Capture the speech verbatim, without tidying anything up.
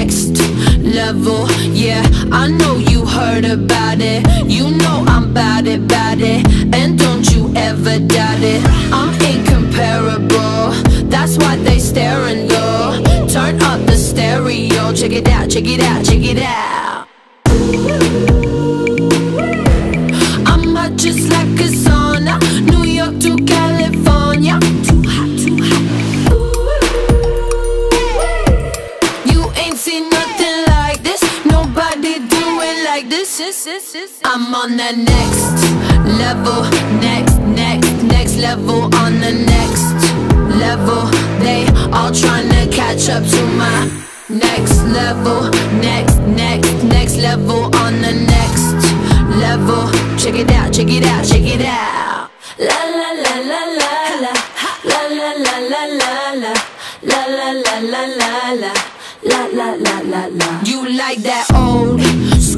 next level. Yeah, I know you heard about it. You know I'm bout it, bout it. And don't you ever doubt it. I'm incomparable, that's why they staring low. Turn up the stereo, check it out, check it out, check it out. I'm hot just like a sauna, New York to California. Too hot, too hot. You ain't seen nothing like this, nobody do it like this. I'm on the next level, next, next, next level. On the next level, they all tryna catch up to my next level, next, next, next level. On the next level, check it out, check it out, check it out. La la la la la la, la la la la la la, la la la la la la, la la la la la. You like that old